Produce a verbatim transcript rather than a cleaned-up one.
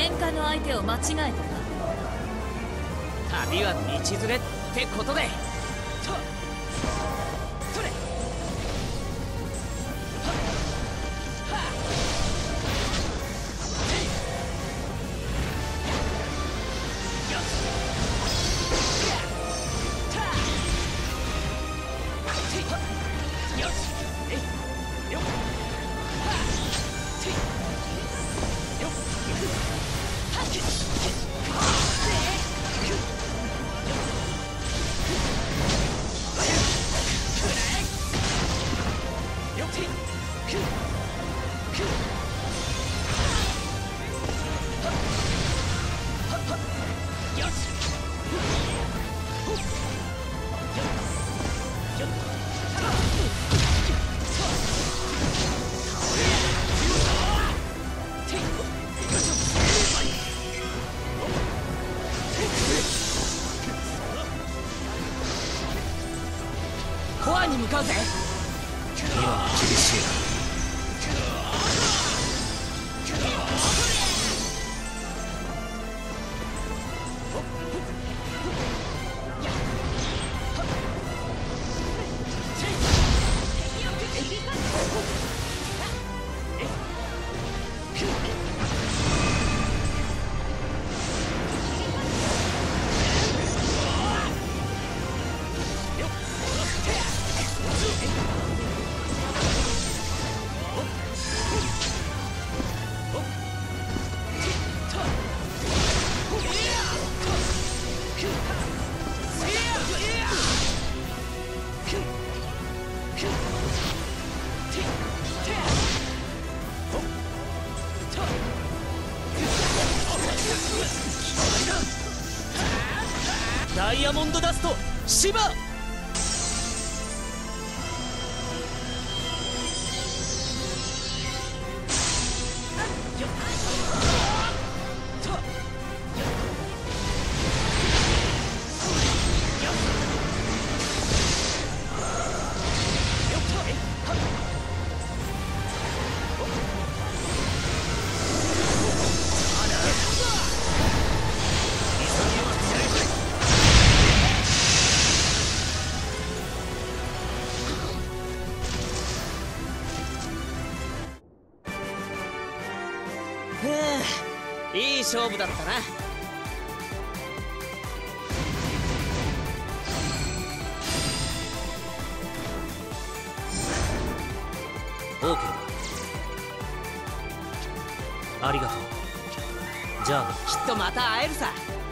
喧嘩の相手を間違えたな。 旅は道連れってことで。とそれコアに向かうぜ。 今は厳しいな。ダイヤモンドダストシバ。いい勝負だったな。オーケーだ。ありがとう。じゃあきっとまた会えるさ。